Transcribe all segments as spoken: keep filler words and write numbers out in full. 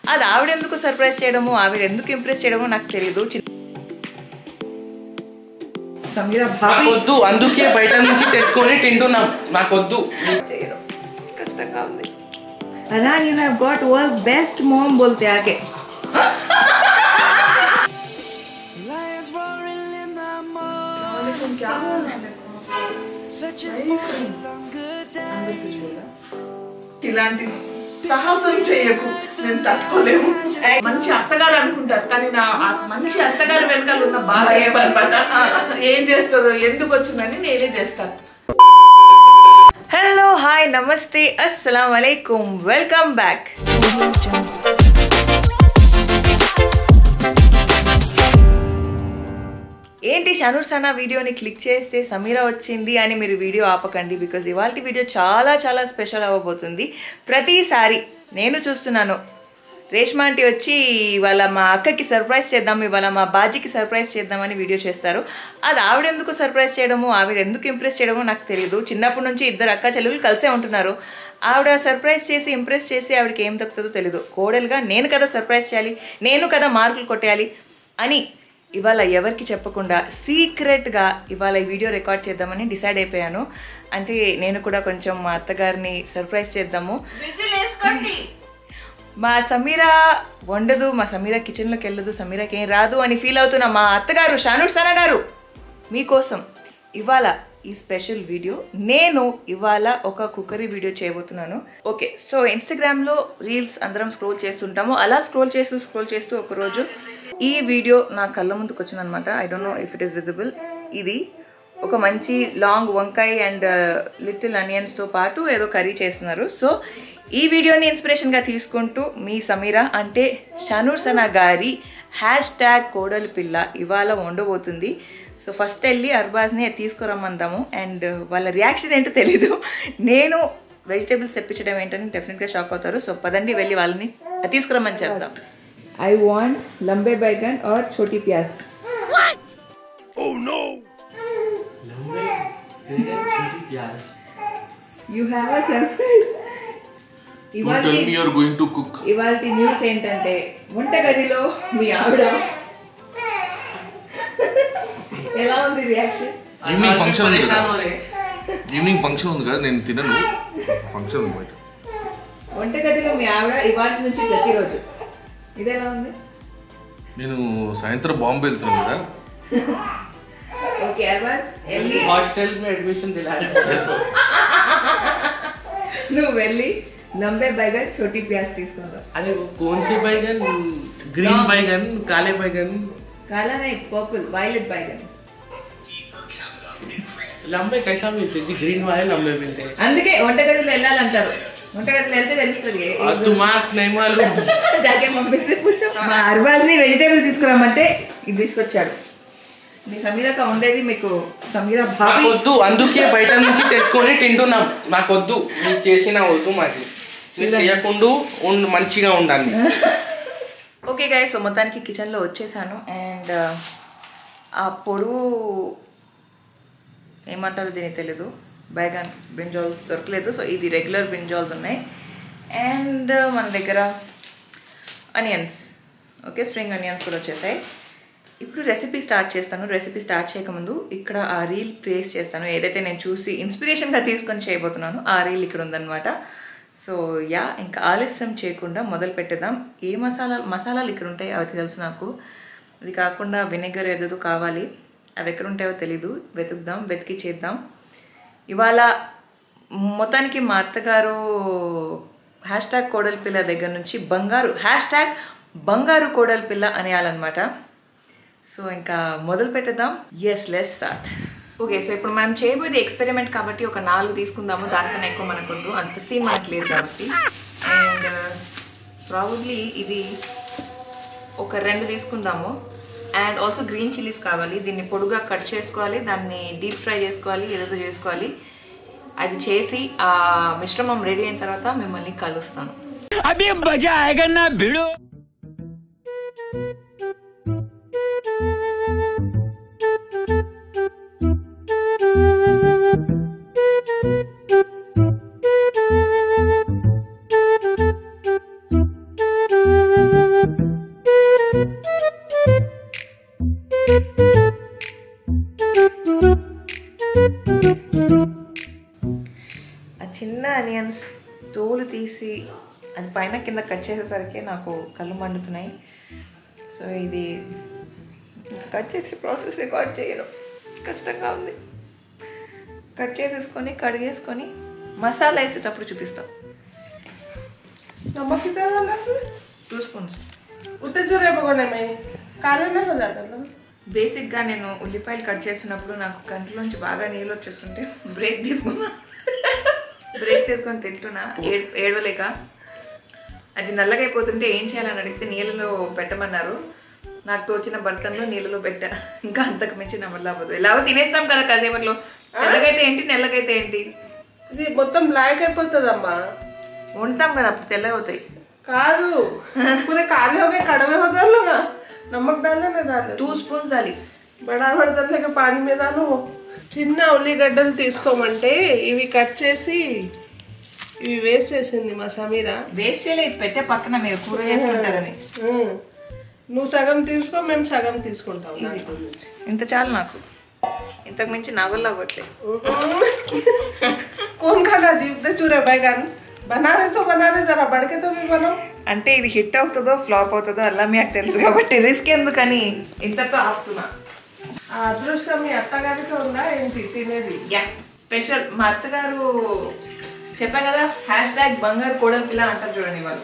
అది ఆవిడ ఎందుకు సర్ప్రైజ్ చేయడమో ఆవిడ ఎందుకు ఇంప్రెస్ చేయడమో నాకు తెలియదు. సమీరా భాబీ వద్దు, అందుకే బయట నుంచి తెచ్చుకొని తింటున్నాం. నాకు వద్దు, కష్టంగా ఉంది. అదా you have got world's best mom బోల్తే ఆగే. ఇలాంటి సాహసం చేయకు, నేను తట్టుకోలేము. మంచి అత్తగారు అనుకుంటారు కానీ నా మంచి అత్తగారు వెనకాల ఉన్న బాధ ఏమన్నమాట, ఏం చేస్తుందో ఎందుకు వచ్చిందని నేనే చేస్తాను. హలో హాయ్ నమస్తే అస్సలాం అలైకుం, వెల్కమ్ బ్యాక్. ఏంటి షనూర్ సనా వీడియోని క్లిక్ చేస్తే సమీరా వచ్చింది అని మీరు వీడియో ఆపకండి, బికాజ్ ఇవాళ వీడియో చాలా చాలా స్పెషల్ అవ్వబోతుంది. ప్రతిసారి నేను చూస్తున్నాను రేష్మా ఆంటీ వచ్చి ఇవాళ మా అక్కకి సర్ప్రైజ్ చేద్దాం, ఇవాళ మా బాజీకి సర్ప్రైజ్ చేద్దామని వీడియో చేస్తారు. అది ఆవిడ ఎందుకు సర్ప్రైజ్ చేయడమో ఆవిడ ఎందుకు ఇంప్రెస్ చేయడమో నాకు తెలియదు. చిన్నప్పటి నుంచి ఇద్దరు అక్క చెల్లెలు కలిసే ఉంటున్నారు. ఆవిడ సర్ప్రైజ్ చేసి ఇంప్రెస్ చేసి ఆవిడకి ఏం దక్కుతుందో తెలియదు. కోడలుగా నేను కదా సర్ప్రైజ్ చేయాలి, నేను కదా మార్కులు కొట్టేయాలి అని ఇవాళ ఎవరికి చెప్పకుండా సీక్రెట్గా ఇవాళ ఈ వీడియో రికార్డ్ చేద్దామని డిసైడ్ అయిపోయాను. అంటే నేను కూడా కొంచెం మా అత్తగారిని సర్ప్రైజ్ చేద్దాము. మా సమీరా వండదు, మా సమీరా కిచెన్లోకి వెళ్ళదు, సమీరాకి ఏం రాదు అని ఫీల్ అవుతున్న మా అత్తగారు షనూర్ సనా గారు మీకోసం ఇవాళ ఈ స్పెషల్ వీడియో. నేను ఇవాళ ఒక కుక్కరీ వీడియో చేయబోతున్నాను. ఓకే, సో ఇన్స్టాగ్రామ్లో రీల్స్ అందరం స్క్రోల్ చేస్తుంటాము. అలా స్క్రోల్ చేస్తూ స్క్రోల్ చేస్తూ ఒకరోజు ఈ వీడియో నా కళ్ళ ముందుకు వచ్చిందనమాట. I don't know if it is visible. ఇది ఒక మంచి లాంగ్ వంకాయ అండ్ లిటిల్ అనియన్స్తో పాటు ఏదో కర్రీ చేస్తున్నారు. సో ఈ వీడియోని ఇన్స్పిరేషన్గా తీసుకుంటూ మీ సమీరా అంటే షనూర్ సనా గారి హ్యాష్ ట్యాగ్ కోడలి పిల్ల ఇవాళ వండబోతుంది. సో ఫస్ట్ వెళ్ళి అర్బాజ్ని తీసుకురమ్మందాము అండ్ వాళ్ళ రియాక్షన్ ఏంటో తెలీదు. నేను వెజిటేబుల్స్ తెప్పించడం ఏంటని డెఫినెట్గా షాక్ అవుతారు. సో పదండి వెళ్ళి వాళ్ళని తీసుకురమ్మని చెప్తాం. I want lambe baigan or choti pyaz. What? Oh no! Lambe baigan choti pyaz. You have a surprise. Don't tell me you're going to cook. ఇవాల్టి న్యూస్ ఏంటంటే వంటగదిలో మీ ఆవిడ ఎలా ఉంది రియాక్షన్? ఈవినింగ్ ఫంక్షన్ ఉంది కదా, ఈవినింగ్ ఫంక్షన్ ఉంది కదా, నేను తినను. ఫంక్షన్ ఉంది బయట. వంటగదిలో మీ ఆవిడ ఇవాల్టి నుంచి ప్రతిరోజు ఇదేలా ఉంది? నేను సాయంత్రం బాంబే వెళ్తున్నాను కదా. ఓకే అర్బాజ్ వెళ్ళి హాస్టల్ में एडमिशन दिला నువ్వు వెళ్ళి లంబే बैगन छोटी प्याज తీసుకుందా. अरे वो कौन सी बैगन? ग्रीन बैगन, काले बैगन? काला नहीं, पर्पल वायलेट बैगन. लंबे कैसा मिलते हैं? ग्रीन वाले लंबे मिलते हैं. అందుకే వంటగదిలో వెళ్ళాలంటారు. వంటగదిలో వెళ్తే తెలుస్తుంది. తుమాక్ नहीं मालूम. జాకే మమ్మీ से पूछो. మా అర్బాజ్ని వెజిటేబుల్ తీసుకురామంటే ఇది తీసుకొచ్చాడు. మీ సమీరాక ఉండేది మీకు సమీరా భాబీ. వద్దు, అందుకే బయట నుంచి తెచ్చుకొని తింటున్నాం. నాకు వద్దు, మీరు చేసిన వద్దు, మాది చేయకుండా మంచిగా ఉండాలి. ఓకే గైస్, సో మొత్తానికి కిచెన్లో వచ్చేసాను అండ్ ఆ పొడుగు ఏమంటారు దీనికి తెలీదు, బైగన్ బ్రింజాల్స్ దొరకలేదు. సో ఇది రెగ్యులర్ బ్రింజాల్స్ ఉన్నాయి అండ్ మన దగ్గర అనియన్స్, ఓకే స్ప్రింగ్ అనియన్స్ కూడా వచ్చేసాయి. ఇప్పుడు రెసిపీ స్టార్ట్ చేస్తాను. రెసిపీ స్టార్ట్ చేయకముందు ఇక్కడ ఆ రీల్ ప్లేస్ చేస్తాను, ఏదైతే నేను చూసి ఇన్స్పిరేషన్గా తీసుకొని చేయబోతున్నాను ఆ రీల్ ఇక్కడ ఉందన్నమాట. సో యా, ఇంకా ఆలస్యం చేయకుండా మొదలు పెట్టేద్దాం. ఏ మసాలా మసాలాలు ఇక్కడ ఉంటాయి అవి తెలుసు నాకు. అది కాకుండా వెనిగర్ ఏదేదో కావాలి, అవి ఎక్కడ ఉంటాయో తెలీదు. వెతుకుదాం, వెతికి చేద్దాం. ఇవాళ మొత్తానికి మా అత్తగారు హ్యాష్ ట్యాగ్ కోడలి పిల్ల దగ్గర నుంచి బంగారు హ్యాష్ ట్యాగ్ బంగారు కోడలి పిల్ల అనేయాలన్నమాట. సో ఇంకా మొదలు పెట్టేద్దాం. Yes let's start. Okay, so ఇప్పుడు మనం చేయబోయేది ఎక్స్పెరిమెంట్ కాబట్టి ఒక నాలుగు తీసుకుందాము. దానికన్నా ఎక్కువ మనకు వద్దు, అంత సీన్ మనకు లేదు కాబట్టి. అండ్ ప్రాబబ్లీ ఇది ఒక రెండు తీసుకుందాము. అండ్ ఆల్సో గ్రీన్ చిల్లీస్ కావాలి. దీన్ని పొడుగా కట్ చేసుకోవాలి, దాన్ని డీప్ ఫ్రై చేసుకోవాలి, ఏదేదో చేసుకోవాలి. అది చేసి ఆ మిశ్రమం రెడీ అయిన తర్వాత మిమ్మల్ని కలుస్తాను. అభి మజా ఆయేగా నా భిడో. ఆ చిన్న ఆనియన్స్ తోలు తీసి అది పైన కింద కట్ చేసేసరికి నాకు కళ్ళు మండుతున్నాయి. సో ఇది కట్ చేసే ప్రాసెస్ రికార్డ్ చేయను, కష్టంగా ఉంది. కట్ చేసేసుకొని కడిగేసుకొని మసాలా వేసేటప్పుడు చూపిస్తాం. नमक कितना डालना है? Two spoons. उतने जोरे पकड़ने में काला ना हो जाता ना? బేసిక్గా నేను ఉల్లిపాయలు కట్ చేసినప్పుడు నాకు కంటిలోంచి బాగా నీళ్ళు వచ్చేస్తుంటే బ్రేక్ తీసుకున్నా. బ్రేక్ తీసుకొని తింటున్నా ఏడ్ ఏడవలేక. అది నల్లగా అయిపోతుంటే ఏం చేయాలని అడిగితే నీళ్ళలో పెట్టమన్నారు. నాకు తోచిన బర్తన్లో నీళ్ళలో పెట్టా. ఇంకా అంతకు మించి నా వల్ల అవ్వదు. ఎలాగో తినేస్తాం కదా కాసేపట్లో. తెల్లగైతే ఏంటి నల్లగైతే ఏంటి, ఇది మొత్తం బ్లాక్ అయిపోతుందమ్మా. వండుతాం కదా అప్పుడు తెల్లగా అవుతాయి. కాదు పూరే కాले हो गए कड़वे हो डालो ना. नमक डालना ना डालो. టూ స్పూన్స్ దాలి. బడాబడి దానిలేక పానీ మీద దాను. చిన్న ఉల్లిగడ్డలు తీసుకోమంటే ఇవి కట్ చేసి ఇవి వేస్ట్ చేసింది మా సమీర. వేస్ట్ చేయలేదు, పెట్టే పక్కన మీరు కూర చేసుకుంటారని. నువ్వు సగం తీసుకో, మేము సగం తీసుకుంటాం. ఇంత చాలు నాకు, ఇంతకు మించి నా వల్ల అవ్వట్లేదు. कौन खाना जीवते चूरे बैगन बना रहे सो बना रहे जरा बढ़ के तो भी बनाओ. అంటే ఇది హిట్ అవుతుందో ఫ్లాప్ అవుతుందో అలా మీకు తెలుసు కాబట్టి రిస్క్ ఎందుకని ఇంతతో ఆపుతున్నా. ఆ అదృష్టం మీ అత్తగారికి ఉందా ఏంటి తినేది? Yeah special. మా అత్తగారు చెప్పా కదా హ్యాష్ ట్యాగ్ బంగారు కోడలు పిల్ల అంటారు చూడండి వాళ్ళు.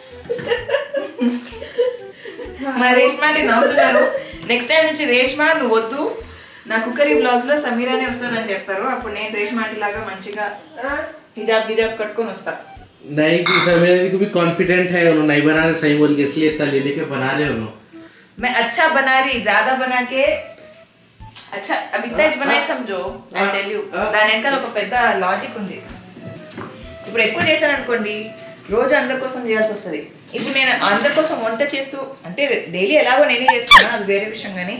మా రేష్మా అంటే నవ్వుతున్నారు. నెక్స్ట్ టైం నుంచి రేష్మా నువ్వు వద్దు, నా కుక్కరీ బ్లాగ్స్ లో సమీరానే వస్తుందని చెప్తారు. అప్పుడు నేను రేష్మా ఆంటీ లాగా మంచిగా हिजाब गिजाब कटकोन वस्ता. नहीं कि समय भी भी कॉन्फिडेंट है, उन्होंने नहीं बना रहे सही बोल के, इसलिए इतना ले लेके बना रहे हो. मैं अच्छा बना रही, ज्यादा बना के अच्छा अभी इतना बनाई समझो. आई टेल यू దాని వెనకాల ఒక పెద్ద లాజిక్ ఉంది. ఇప్పుడు ఎక్కువ చేశాను అనుకోండి రోజు అందరి కోసం చేయాల్సి వస్తుంది. ఇప్పుడు నేను అందరి కోసం వంట చేస్తూ అంటే డైలీ ఎలాగో నేనే చేస్తున్నాను, అది వేరే విషయం. కానీ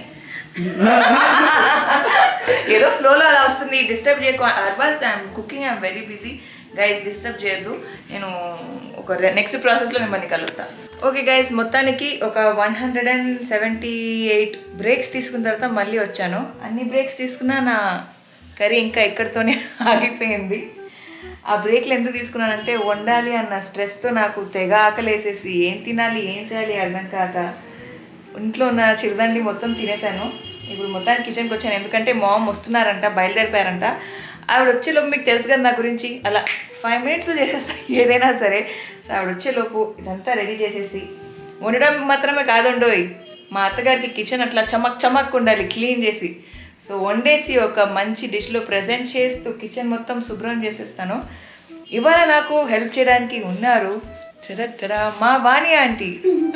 ఏదో ఫ్లోలో అలా వస్తుంది. డిస్టర్బ్ చేయకు. Arbaaz I'm cooking, I'm very busy guys, disturb చేయొద్దు. నేను ఒక నెక్స్ట్ ప్రాసెస్లో మిమ్మల్ని కలుస్తాను. ఓకే గైస్, మొత్తానికి ఒక one hundred and seventy eight breaks తీసుకున్న తర్వాత మళ్ళీ వచ్చాను. అన్ని బ్రేక్స్ తీసుకున్నా నా కర్రీ ఇంకా ఎక్కడితోనే ఆగిపోయింది. ఆ బ్రేక్లు ఎందుకు తీసుకున్నానంటే వండాలి అన్న స్ట్రెస్తో నాకు తెగ ఆకలేసేసి ఏం తినాలి ఏం చేయాలి అర్థం కాక ఇంట్లో ఉన్న చిరుదండి మొత్తం తినేసాను. ఇప్పుడు మొత్తానికి కిచెన్కి వచ్చాను, ఎందుకంటే మామ్ వస్తున్నారంట, బయలుదేరిపోయారంట. ఆవిడ వచ్చేలోపు మీకు తెలుసు కదా నా గురించి, అలా ఫైవ్ మినిట్స్లో చేసేస్తా ఏదైనా సరే. సో ఆవిడ వచ్చేలోపు ఇదంతా రెడీ చేసేసి వండడం మాత్రమే కాదండోయ్, మా అత్తగారికి కిచెన్ అట్లా చమక్ చమక్ ఉండాలి క్లీన్ చేసి. సో వండేసి ఒక మంచి డిష్లో ప్రజెంట్ చేస్తూ కిచెన్ మొత్తం శుభ్రం చేసేస్తాను. ఇవాళ నాకు హెల్ప్ చేయడానికి ఉన్నారు చడా మా వాణి ఆంటీ.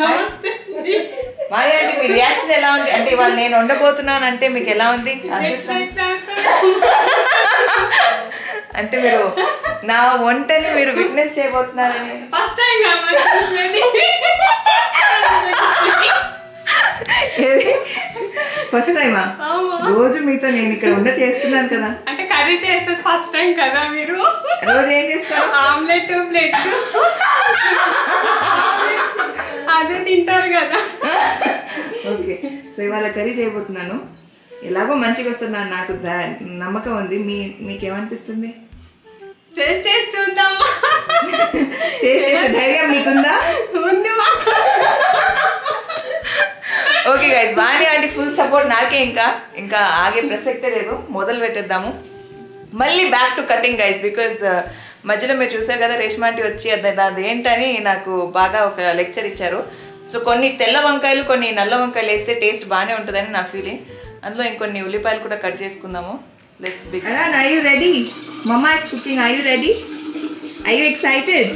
వాణి ఆంటీ మీ రియాక్షన్ ఎలా ఉంది? అంటే ఇవాళ నేను వండబోతున్నాను అంటే మీకు ఎలా ఉంది? అంటే మీరు నా వంటని మీరు విట్నెస్ చేయబోతున్నారని. ఫస్ట్ టైం ఫస్ట్ టైమా? రోజు మీతో నేను ఇక్కడ వంట చేస్తున్నాను కదా. అంటే కర్రీ చేసేది ఫస్ట్ టైం కదా మీరు? రోజు ఏం చేస్తారు? ఆమ్లెట్ ప్లేట్ అదే తింటారు కదా. ఓకే, సో ఇవాళ కర్రీ చేయబోతున్నాను. ఎలాగో మంచిగా వస్తుంది నాకు నమ్మకం ఉంది. మీ మీకేమనిపిస్తుంది? చేసి చేసి చూద్దామా? టేస్ట్ చేసే ధైర్యం మీకుందా? ఉంది. Okay guys, Vani aunty full support నాకే. ఇంకా ఇంకా ఆగే ప్రసక్తే లేదు. మొదలు పెట్టేద్దాము. మళ్ళీ back to cutting guys, because మధ్యలో మీరు చూసారు కదా రేష్మా ఆంటీ వచ్చి అది అదేంటని నాకు బాగా ఒక లెక్చర్ ఇచ్చారు. సో కొన్ని తెల్ల వంకాయలు కొన్ని నల్ల వంకాయలు వేస్తే టేస్ట్ బాగానే ఉంటుందని నా ఫీలింగ్. అందులో ఇంకొన్ని ఉల్లిపాయలు కూడా కట్ చేసుకుందాము. Let's begin. Are you ready? Mama is cooking. Are you ready? Are you excited?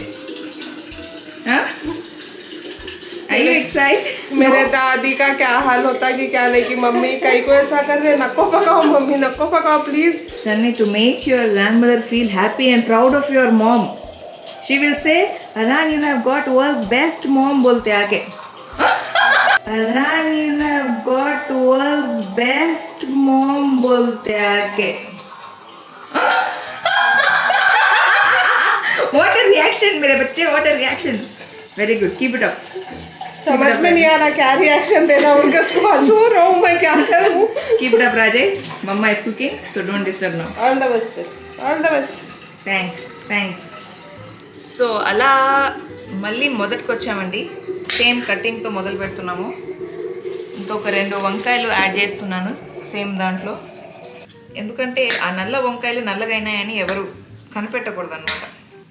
Are you excited? मेरे दादी का क्या हाल होता कि क्या नहीं कि मम्मी कहीं को ऐसा कर रहे, नको पकाओ मम्मी, नको पकाओ please. Sunny, to make your grandmother feel happy and proud of your mom, she will say, Arhan, you have got world's best mom. बोलते आके. Arhan, you have got world's best mom. बोलते आके. What a reaction, मेरे बच्चे. What a reaction. Very good. Keep it up. समझ में नहीं आ रहा क्या रिएक्शन देना उनका, उसको हंसू रहा हूँ मैं, क्या करूँ. Keep it up, Rajay. Mama is cooking, so don't disturb now. All the best. All the best. Thanks thanks so అలా మళ్ళీ మొదటికి వచ్చామండి. సేమ్ కటింగ్తో మొదలు పెడుతున్నాము. ఇంకొక రెండు వంకాయలు యాడ్ చేస్తున్నాను సేమ్ దాంట్లో. ఎందుకంటే ఆ నల్ల వంకాయలు నల్లగా అయినాయని ఎవరు కనిపెట్టకూడదు అనమాట.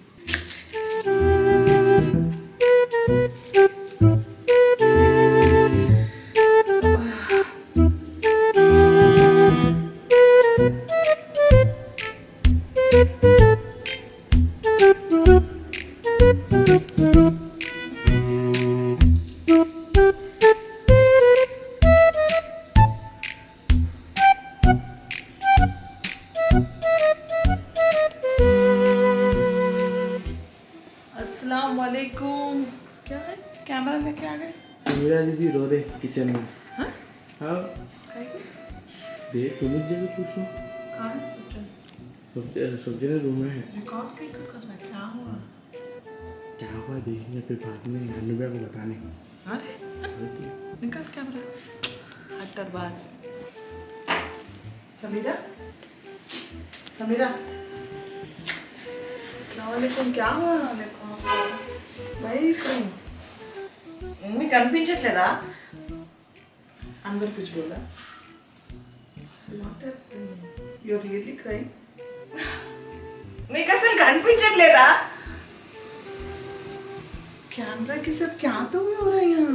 अस्सलाम वालेकुम. क्या है कैमरा लेके आ गए? समीरा दीदी रो रहे किचन में. हाँ? हाँ दे तुम जगह पूछो. कहाँ है सचिन? सब्जी ने रूम में है. रिकॉर्ड क्यों कर रहा है? क्या हुआ? क्या हुआ देखेंगे फिर बाद में अनुबा को बताने. अरे निकाल कैमरा. हट्टरबाज. समीरा समीरा वालेकुम. क्या हुआ? भाई कौन మీకు అనిపించట్లేదా? अंदर कुछ बोला? What happened? You're really crying? మీకు అసలు కనిపించట్లేదా? कैमरा के साथ क्या तो हो रहा है यहाँ?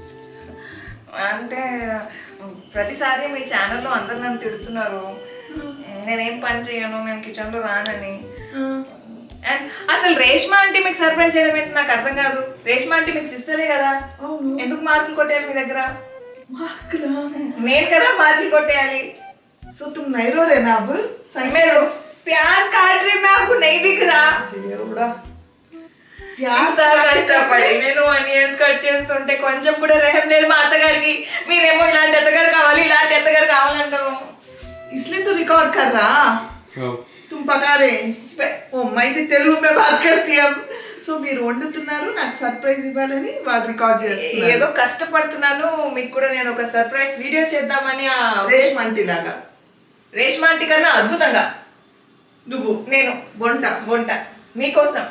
అంటే ప్రతిసారి మీ ఛానల్లో అందరు నన్ను తిడుతున్నారు, నేనేం పని చేయను, నేను కిచెన్లో రానని. అండ్ అసలు రేష్మా అంటే మీకు సర్ప్రైజ్ చేయడం ఏంటి నాకు అర్థం కాదు. రేష్మా అంటే మీకు సిస్టరే కదా, ఎందుకు మార్కులు కొట్టేయాలి మీ దగ్గర? మార్కులా? నేను కదా మార్కులు కొట్టేయాలి. సో तुम नहीं रो रहे ना अब? मेरे प्याज काट रही मैं आपको नहीं दिख रहा? దేవుడా ప్యాజ్ కష్టపడి నేను ఆనియన్స్ కట్ చేస్తుంటే కొంచెం కూడా రహం లేదు మా అత్తగారికి. మీరేమో ఇలాంటి అత్తగారు కావాలి ఇలాంటి అత్తగారు కావాలంటారు. इसलिए तो रिकॉर्ड कर रहा. तुम पका रहे. ओ मैं भी तेलुगु में बात करती अब. సో మీరు వండుతున్నారు, నాకు సర్ప్రైజ్ ఇవ్వాలని వాడు రికార్డ్ చేస్తున్నారు. ఏదో కష్టపడుతున్నాను, మీకు కూడా నేను ఒక సర్ప్రైజ్ వీడియో చేద్దామని. రేష్మ ఆంటీ లాగా. రేష్మా ఆంటీ కన్నా అద్భుతంగా నువ్వు నేను వంట వంట మీకోసం.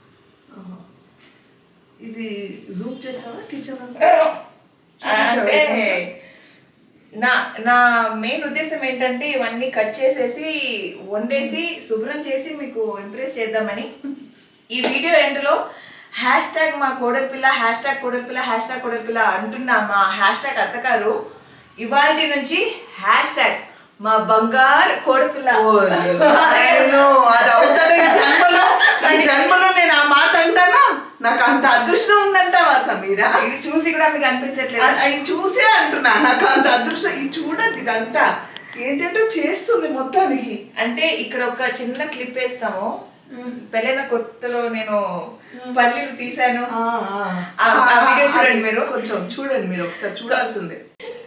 ఇది జూమ్ చేసావా కిచెన్ అంటే నా నా మెయిన్ ఉద్దేశం ఏంటంటే ఇవన్నీ కట్ చేసేసి వండేసి శుభ్రం చేసి మీకు ఇంప్రెస్ చేద్దామని. ఈ వీడియో ఎండ్లో హ్యాష్ ట్యాగ్ మా కోడలిపిల్ల హ్యాష్ ట్యాగ్ కోడలిపిల్ల హ్యాష్ ట్యాగ్ కోడలిపిల్ల అంటున్న మా హ్యాష్ ట్యాగ్ అత్తగారు ఇవాళ నుంచి హ్యాష్ ట్యాగ్ మా బంగారు కోడపిల్ల. అది అవుతానే జన్మలో. నా జన్మలో నేను ఆ మాట అంటానా? నాకు అంత అదృష్టం ఉందంటావా సమీరా? ఇది చూసి కూడా మీకు అనిపించట్లేదు? అది చూసే అంటున్నా, నాకు అంత అదృష్టం. ఇది చూడండి, ఇదంతా ఏంటంటే చేస్తుంది మొత్తానికి. అంటే ఇక్కడ ఒక చిన్న క్లిప్ వేస్తాము. పెళ్ళైన కొత్తలో నేను పల్లీలు తీసాను, ఆ వీడియో చూడండి మీరు. కొంచెం చూడండి, మీరు ఒకసారి చూడాల్సిందే.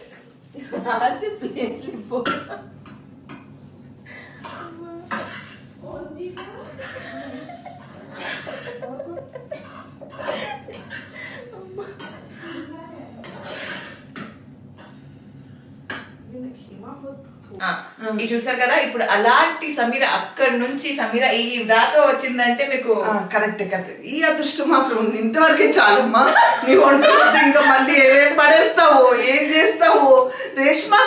ఇది చూసారు కదా. ఇప్పుడు అలాంటి సమీర అక్కడి నుంచి సమీర ఈ దాకా వచ్చిందంటే మీకు కరెక్ట్ కరెక్ట్. ఈ అదృష్టం మాత్రం ఉంది, ఇంతవరకే చాలమ్మా. నీ వంట ఇంకా మళ్ళీ ఏమేం పడేస్తావో ఏం చేస్తావో. రేష్మా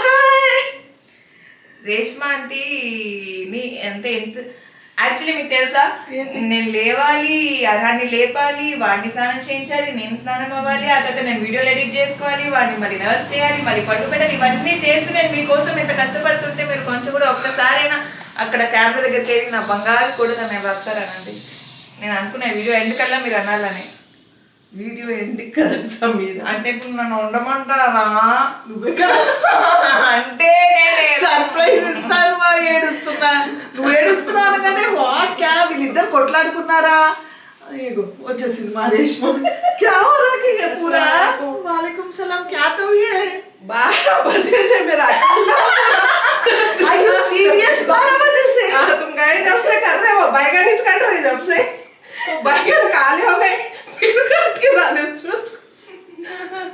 రేష్మా అంటే నీ అంటే ఎంత యాక్చువల్లీ మీకు తెలుసా, నేను లేవాలి, అర్హాన్ని లేపాలి, వాడిని స్నానం చేయించాలి, నేను స్నానం అవ్వాలి, ఆ తర్వాత నేను వీడియోలు ఎడిట్ చేసుకోవాలి, వాడిని మళ్ళీ నర్స్ చేయాలి, మళ్ళీ పట్టు పెట్టాలి. ఇవన్నీ చేస్తూ నేను మీకోసం ఎంత కష్టపడుతుంటే మీరు కొంచెం కూడా ఒక్కసారైనా అక్కడ కెమెరా దగ్గరికి వెళ్ళి నా బంగారు కూడా నేను వస్తారనండి. నేను అనుకున్న వీడియో ఎందుకల్లా మీరు అనాలని. వీడియో ఎండి కదా సమీర. అంటే ఇప్పుడు నన్ను ఉండమంటారా? నువ్వే కదా అంటే సర్ప్రైజ్ ఇస్తాను. ఏడుస్తున్నా, నువ్వు ఏడుస్తున్నావు అనగానే వాట్ క్యా వీళ్ళిద్దరు కొట్లాడుకున్నారా? ఏగో వచ్చేసింది మా రేష్మ. క్యా హో రहा है ये पूरा? वालेकुम सलाम. क्या तो ये बारह बजे से मेरा Are you serious? बारह बजे से तुम गए जब से कर रहे हो बैगन ही काट रहे जब से बैगन काले हो गए फिर काट के डाले उसमें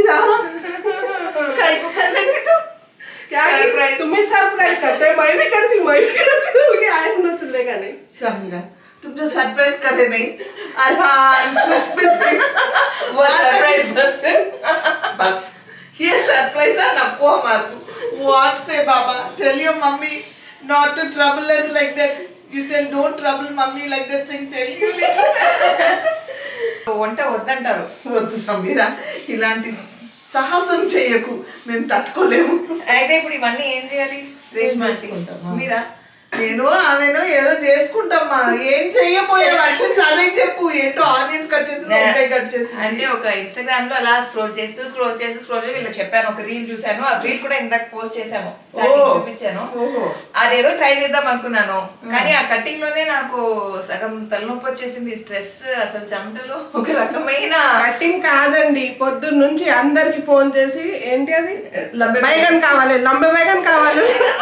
समीरा काय को कर लेती तू क्या सरप्राइज तुम्हें सरप्राइज करते मैं भी करती मैं भी करती बोल के आए ना चलेगा नहीं समीरा तुम जो सरप्राइज कर रहे नहीं अरहान वो सरप्राइज बस बस ये सरप्राइज है आपको हमारे व्हाट से बाबा tell your mummy not to trouble us like that you tell don't trouble mommy like that saying tell you వంట వద్దంటారు వద్దు సమీరా ఇలాంటి సాహసం చేయకు మేము తట్టుకోలేము అయితే ఇప్పుడు ఇవన్నీ ఏం చేయాలి రేష్మా మీరా నేను ఆమెను ఏదో చేసుకుంటామా ఏం చెయ్యబోయావు అట్లీస్ట్ అదే చెప్పు ఏంటో ఆనియన్స్ కట్ చేసి వంకాయ కట్ చేసి అంటే ఒక ఇన్స్టాగ్రామ్ లో అలా స్క్రోల్ చేస్తూ స్క్రోల్ చేస్తూ స్క్రోల్ చేసి వీళ్ళకి చెప్పాను ఒక రీల్ చూసాను ఆ రీల్ కూడా ఇందాక పోస్ట్ చేశాను చూపించాను అదేదో ట్రై చేద్దాం అనుకున్నాను కానీ ఆ కటింగ్ లోనే నాకు సగం తలనొప్పి వచ్చేసింది స్ట్రెస్ అసలు చెమటలో ఒక రకమైన కటింగ్ కాదండి పొద్దున్న నుంచి అందరికి ఫోన్ చేసి ఏంటి అది బైగన్ కావాలి లంబే బైగన్ కావాలి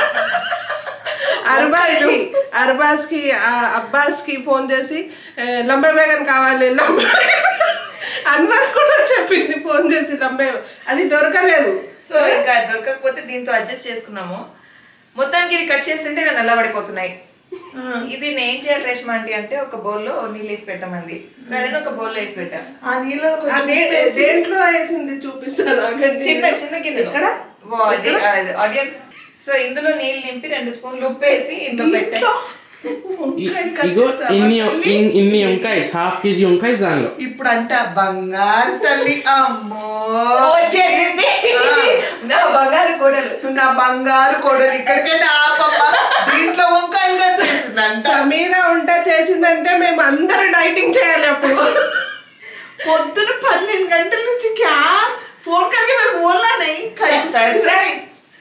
అర్బాస్ కి అర్బాస్ కి అబ్బాస్ కి ఫోన్ చేసి లంబే బేగన్ కావాలి లంబే అన్వర్ కూడా చెప్పింది ఫోన్ చేసి లంబే అది దొరకలేదు సో ఇంకా దొరకకపోతే దీంతో అడ్జస్ట్ చేసుకున్నాము మొత్తానికి ఇది కట్ చేస్తుంటే నేను నల్లబడిపోతున్నాయి ఇది నేను ఏం చేయాలి రేష్మా ఆంటీ అంటే ఒక బౌల్లో నీళ్ళు వేసి పెట్టమంది సరే ఒక బౌల్లో వేసి పెట్టా ఆ నీళ్ళలో దేంట్లో వేసింది చూపిస్తాను చిన్న చిన్న గిన్నె ఆడియన్స్ సో ఇందులో నీళ్ళు నింపి రెండు స్పూన్లు ఉప్పు వేసి ఇందులో పెట్టాను ఇగో ఇన్ని ఇన్ని వంకాయ హాఫ్ కేజీ వంకాయ దానిలో ఇప్పుడు అంట బంగారు తల్లి అమ్మో వచ్చేసింది నా బంగారు కోడలు నా బంగారు కోడలు ఇక్కడికైనా ఆపమ్మ దీంట్లో వంకాయలు చేసిందంట సమీరా వంట చేసిందంటే మేము అందరూ డైటింగ్ చేయాలి అప్పుడు పొద్దున పన్నెండు గంటల నుంచి క్యా ఫోన్ करके मैं बोला नहीं సర్ప్రైజ్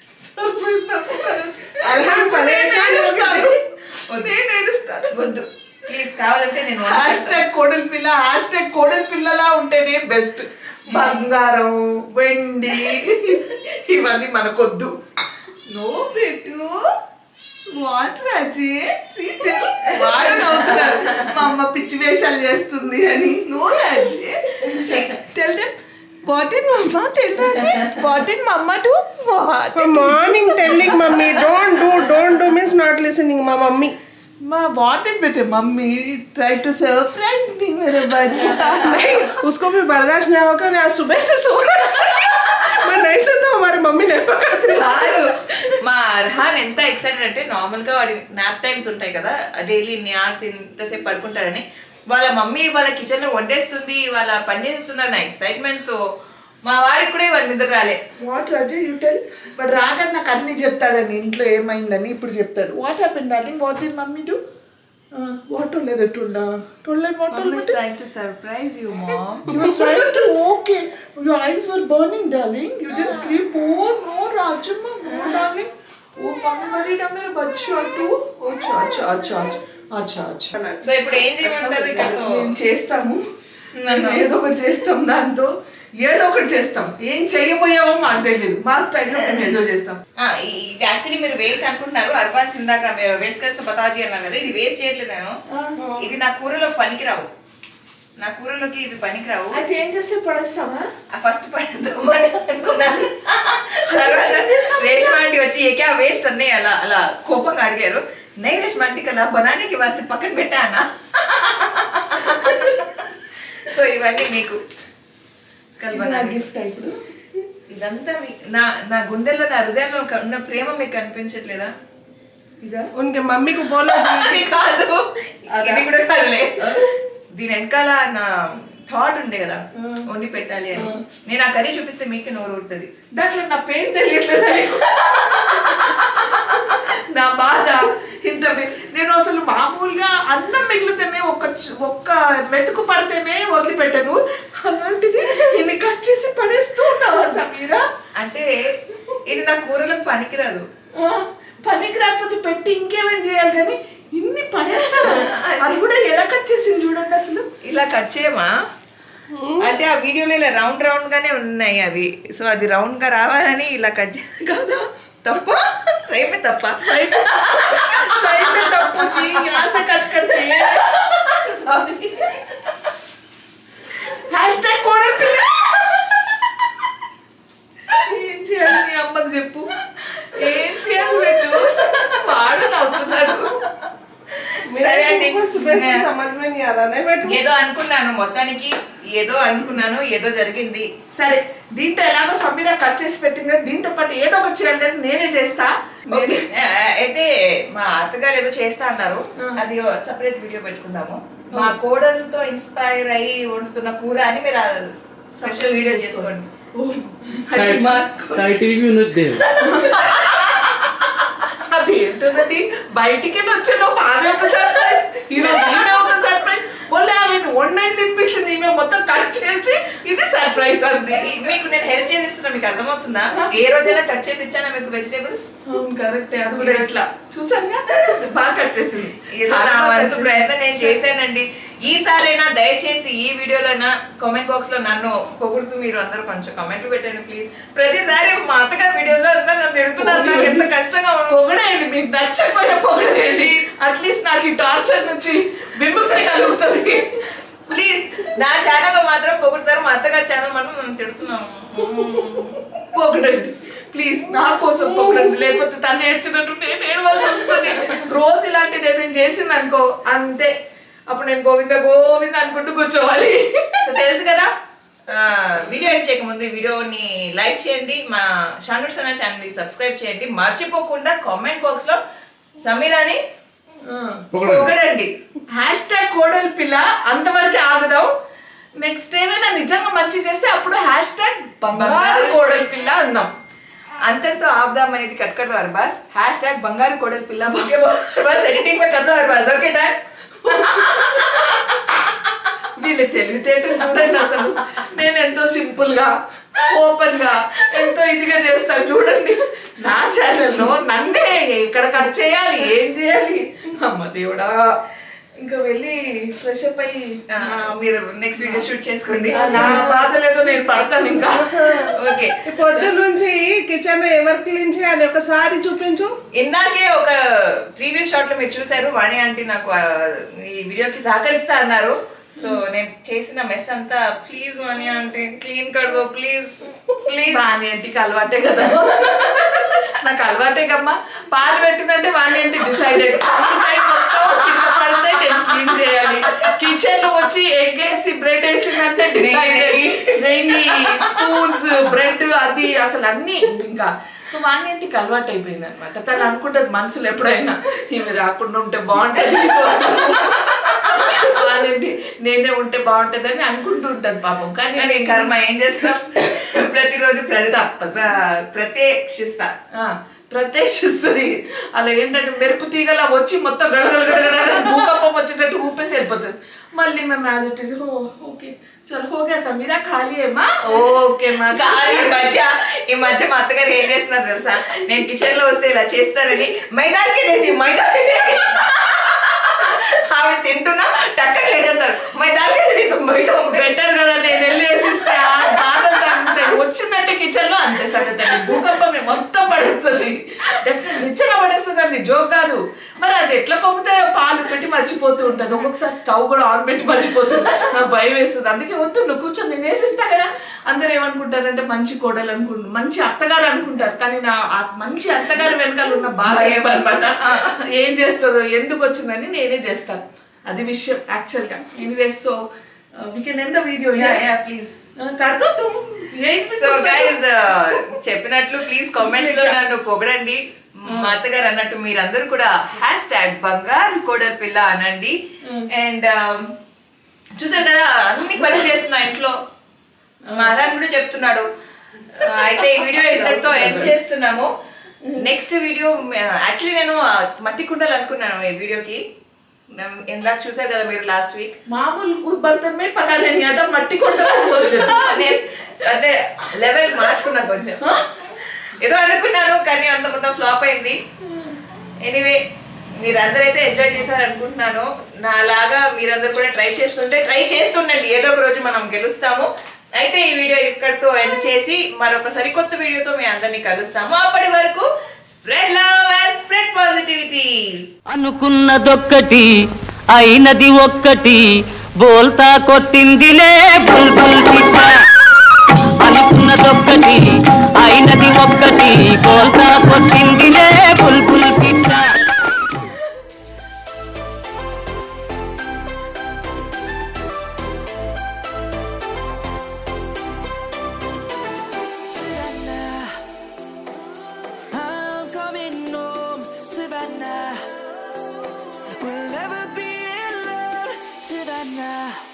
వద్దు ప్లీజ్ కావాలంటే నేను హ్యాష్ ట్యాగ్ కోడలి పిల్ల హ్యాష్ ట్యాగ్ కోడలి పిల్లలా ఉంటేనే బెస్ట్ బంగారం వెండి ఇవన్నీ మనకొద్దు నో పెట్టు వాట్ రాజీ సీటల్ వాడని అవుతున్నాడు మా అమ్మ పిచ్చి వేషాలు చేస్తుంది అని no Raji tell them What did Mama tell Raji? What did Mama do? What? Morning telling mummy don't do don't do means not listening my mummy. Ma what did better mummy try to surprise me मेरे बच्चा. नहीं उसको भी बर्दाश्त नहीं होगा ना सुबह से सो रहा मैं नहीं सोता हमारी मम्मी नहीं पकड़ती మా అర్హాన్ ఎంత ఎక్సైటెడ్ అంటే నార్మల్ గా వాడి నాప్ టైమ్స్ ఉంటాయి కదా డైలీ ఇన్ని అవర్స్ ఇంతసేపు పడుకుంటాడని వాళ్ళ మమ్మీ వాళ్ళ కిచెన్ లో వండేస్తుంది వాళ్ళ పని చేస్తున్నారు నా ఎక్సైట్మెంట్ తో మా వాడికి కూడా వాళ్ళ నిద్ర రాలే what Raja you tell but రాగా నాకు అన్ని చెప్తాడని ఇంట్లో ఏమైందని ఇప్పుడు చెప్తాడు what happen darling what did mummy do what లేదు టుల్లా టుల్లా what mummy is trying to surprise you mom you was trying to okay your eyes were burning darling you didn't sleep oh no Rajamma no darling oh mummy వరీడా మేరా బచ్చా to అచ్చా అచ్చా అచ్చా అచ్చా అచ్చా సో ఇప్పుడు ఏం చేయమంటారు ఇక మేము చేస్తాము ఏదో ఒకటి చేస్తాం దాంతో ఏదో ఒకటి చేస్తాం ఏం చేయబోయావో మాకు తెలియదు మా స్టైల్లో మేము ఏదో చేస్తాం ఇది యాక్చువల్లీ మీరు వేస్ట్ అనుకుంటున్నారు అర్బాస్ ఇందాక మీరు వేస్ట్ కర్స్ పతాజీ అన్నారు కదా ఇది వేస్ట్ చేయట్లేదు నేను ఇది నా కూరలో పనికిరావు నా కూరలోకి ఇవి పనికిరావు అయితే ఏం చేస్తే పడేస్తావా ఫస్ట్ పడేద్దామని అనుకున్నాను రేష్మా ఆంటీ వచ్చి ఏకే వేస్ట్ అన్నీ అలా అలా కోపంగా అడిగారు नहीं रेशमा आंटी कल बनाने के वास्ते पकड़ बैठा है ना సో ఇవన్నీ మీకు కల్ బనా గిఫ్ట్ ఇప్పుడు ఇదంతా నా నా గుండెల్లో నా హృదయంలో ఉన్న ప్రేమ మీకు కనిపించట్లేదా ఇదా उनके मम्मी को बोला అది కాదు ఇది కూడా కాదులే దీని వెనకాల నా థాట్ ఉండే కదా వండి పెట్టాలి అని నేను ఆ కర్రీ చూపిస్తే మీకు నోరు ఊరుతుంది దాంట్లో నా పెయిన్ తెలియట్లేదు నా బాధ ఇంత నేను అసలు మామూలుగా అన్నం మిగిలితేనే ఒక్క ఒక్క మెతుకు పడితేనే వదిలిపెట్టాను అలాంటిది ఇన్ని కట్ చేసి పడేస్తూ ఉన్నావా సమీరా అంటే ఇది నా కూరలకు పనికిరాదు పనికి రాకపోతే పెట్టి ఇంకేమేం చేయాలి కానీ ఇన్ని పడేస్తారా అది కూడా ఎలా కట్ చేసింది చూడండి అసలు ఇలా కట్ చేయమా అంటే ఆ వీడియోలో ఇలా రౌండ్ రౌండ్ గానే ఉన్నాయి అవి సో అది రౌండ్ గా రావాలని ఇలా కట్ కాదా తప్ప सही में तप्पा सही में तप्पू जी यहाँ से कट करते हैं सॉरी हैशटैग कोडल पिल्ला ఏదో అనుకున్నాను, మొత్తానికి ఏదో అనుకున్నాను, ఏదో జరిగింది. సరే దీంట్లో ఎలాగో సమీర కట్ చేసి పెట్టింది కదా, దీంతో పాటు ఏదో ఒకటి చేయాలి కదా, నేనే చేస్తా. అయితే మా అత్తగారు ఏదో చేస్తా అన్నారు, అది సపరేట్ వీడియో పెట్టుకుందాము. మా కోడలతో ఇన్స్పైర్ అయ్యి వండుతున్న కూర అని మీరు స్పెషల్ వీడియో చేసుకోండి. అది ఏంటన్నది బయటికి వచ్చాను, ఆమె ఒక సర్ప్రైజ్, ఈరోజు ఈమె ఒక సర్ప్రైజ్. పోలే ఆమె వండైంది తినిపించింది, ఈమె మొత్తం కట్ చేసి ఇది సర్ప్రైజ్ అంది. మీకు నేను హెల్ప్ చేసిస్తున్నా, మీకు అర్థమవుతుందా? ఏ రోజైనా కట్ చేసి ఇచ్చానా మీకు వెజిటేబుల్స్? అవును కరెక్టే, అది కూడా ఎట్లా చూసాను బాగా కట్ చేసింది. ప్రయత్నం నేను చేశానండి. ఈసారైనా దయచేసి ఈ వీడియోలోనా కామెంట్ బాక్స్ లో నన్ను పొగుడుతూ మీరు అందరూ కొంచెం కామెంట్లు పెట్టండి ప్లీజ్. ప్రతిసారి మా అత్తగారి వీడియోస్ లో అంతా నన్ను తిడుతున్నారు, నాకు ఎంత కష్టంగా పొగడేయండి, మీకు నచ్చకపోయినా పొగడేయండి, అట్లీస్ట్ నాకు ఈ టార్చర్ నుంచి విముక్తి కలుగుతుంది. ప్లీజ్ నా ఛానల్ లో మాత్రం పొగుడుతారు, మా అత్తగారి ఛానల్ మాత్రం నన్ను తిడుతున్నాను. పొగడండి ప్లీజ్, నా కోసం పొగడండి, లేకపోతే తను ఏడ్చినట్టు నేను ఏడవలసి వస్తుంది. రోజు ఇలాంటిది ఏదైనా చేసింది అనుకో అంతే, అప్పుడు నేను గోవింద గోవింద అనుకుంటూ కూర్చోవాలి. సో తెలుసు కదా, వీడియో ఎండ్ చేయకముందు ఈ వీడియోని లైక్ చేయండి, మా షానూట్స్ అనే ఛానల్ ని సబ్స్క్రైబ్ చేయండి, మర్చిపోకుండా కామెంట్ బాక్స్ లో సమీరాని పొగడండి. హ్యాష్ ట్యాగ్ కోడలి పిల్ల, అంతవరకు ఆగుదాం. నెక్స్ట్ ఏమైనా నిజంగా మంచి చేస్తే అప్పుడు హ్యాష్ ట్యాగ్ బంగారు కోడలి పిల్ల అందాం. अंतर तो आपदा मनी कट कर दो अरबाज हैशटैग बंगारू कोडल पिल्ला बगे बस एडिटिंग में कर दो अरबाज ओके डन వీళ్ళు తెలివితేటలు చూడండి అసలు నేను ఎంతో సింపుల్ గా ఓపెన్ గా ఎంతో ఇదిగా చేస్తాను చూడండి నా ఛానల్లో నన్నే ఎక్కడ కట్ చేయాలి ఏం చేయాలి అమ్మ దేవుడా ఇంకా వెళ్ళి ఫ్రెష్ అప్ అయ్యి మీరు నెక్స్ట్ వీడియో షూట్ చేసుకోండి నా బాధ లేదో నేను పడతాను ఇంకా ఓకే పొద్దు నుంచి కిచెన్ ఎవరు క్లీన్ చేయాలి ఒకసారి చూపించు ఇందాకే ఒక ప్రీవియస్ షాట్ లో మీరు చూసారు వాణి ఆంటీ నాకు ఈ వీడియోకి సహకరిస్తా అన్నారు సో నేను చేసిన మెస్ అంతా ప్లీజ్ వాణి ఆంటీ క్లీన్ కర్ దో ప్లీజ్ ప్లీజ్ వాణి ఆంటీకి అలవాటే కదా నాకు అలవాటే కమ్మా పాలు పెట్టిందంటే వాణి ఆంటీ డిసైడెడ్ పడితే నేను క్లీన్ చేయాలి కిచెన్ లో వచ్చి ఎగ్ వేసి బ్రెడ్ వేసిందంటే డిసైడెడ్ నెయ్యి స్పూన్స్ బ్రెడ్ అది అసలు అన్ని ఇంకా సో వాణి ఆంటీకి అలవాటు అయిపోయింది అనమాట తను అనుకుంటుంది మనసులో ఎప్పుడైనా ఇవి రాకుండా ఉంటే బాగుంటుంది వాణి నేనే ఉంటే బాగుంటది అని అనుకుంటూ ఉంటది పాపం కానీ కర్మ ఏం చేస్తాం ప్రతిరోజు ప్రత్యక్షిస్తా ప్రత్యక్షిస్తుంది అలా ఏంటంటే మెరుపు తీగలా వచ్చి మొత్తం గడగడ గడగడ భూకంపం వచ్చినట్టు ఊపేసి వెళ్ళిపోతుంది మళ్ళీ మేము యాజ్ ఇట్ ఈస్ ఓకే చల్ హోగా సమీరా ఖాళీ ఏమా ఓకే మా ఈ మధ్య ఈ మధ్య మా అత్తగారు ఏం చేస్తున్నారు తెలుసా నేను కిచెన్ లో వస్తే ఇలా చేస్తారని మైదాకి దేది మైదా ఆవిడ తింటున్నా టక్కని లేచేస్తారు మైదాకి బయట బెటర్ కదా నేను వెళ్ళి వేసిస్తే బాధలు తగ్గుతాయి వచ్చిందంటే కిచెన్ లో అంతే సంగతి భూకంపం మొత్తం పడేస్తుంది డెఫినెట్ నిచ్చగా పడేస్తుంది అది జోక్ కాదు మరి అది ఎట్లా పొంగుతాయో పాలు పెట్టి మర్చిపోతూ ఉంటుంది ఒక్కొక్కసారి స్టవ్ కూడా ఆన్ పెట్టి మర్చిపోతుంది నాకు భయం వేస్తుంది అందుకే వద్దు నువ్వు కూర్చొని నేను వేసిస్తా కదా అందరు ఏమనుకుంటారంటే మంచి కోడలు అనుకుంటారు మంచి అత్తగారు అనుకుంటారు కానీ నా మంచి అత్తగారు వెనకాల ఉన్న బాధ ఏమన్నమాట ఏం చేస్తుందో ఎందుకు వచ్చిందని నేనే చేస్తాను అది విషయం యాక్చువల్ గా anyways so we can end the video please కర్దో తుమ్ సో గైస్ చెప్పినట్లు ప్లీజ్ కామెంట్స్ లో నన్ను పొగడండి మా అత్తగారు అన్నట్టు మీరందరూ కూడా హ్యాష్ ట్యాగ్ బంగారు కోడలి పిల్ల అనండి అండ్ చూసారు కదా అన్ని పనులు చేస్తున్నా ఇంట్లో మా అదాన్ని కూడా చెప్తున్నాడు అయితే ఈ వీడియో ఇంతటితో ఎండ్ చేస్తున్నాము నెక్స్ట్ వీడియో యాక్చువల్లీ నేను మట్టి కుండలు అనుకున్నాను ఈ వీడియోకి ఇందాక చూసారు కదా మీరు లాస్ట్ వీక్ మామూలు బర్తన్ మే పగాలేని అదా మట్టి కొండ అదే లెవెల్ మార్చుకున్నా కొంచెం ఏదో అనుకున్నాను కానీ అంత మొత్తం ఫ్లాప్ అయింది ఎనీవే మీరందరూ అయితే ఎంజాయ్ చేశారు అనుకుంటున్నాను నాలాగా మీరందరూ కూడా ట్రై చేస్తుంటే ట్రై చేస్తుండండి ఏదో ఒక రోజు మనం గెలుస్తాము అయితే ఈ వీడియో ఇక్కడితో ఎండ్ చేసి మరొక సరికొత్త వీడియోతో మీ అందరినీ కలుస్తాము అప్పటి వరకు spread love and spread positivity అనుకున్నదొక్కటి అయినది ఒక్కటి బోల్తా కొట్టిందిలే బుల్బుల్ పిట్ట అనుకున్నదొక్కటి అయినది ఒక్కటి బోల్తా కొట్టిందిలే బుల్బుల్ పిట్ట Savannah. We'll never be alone, Savannah.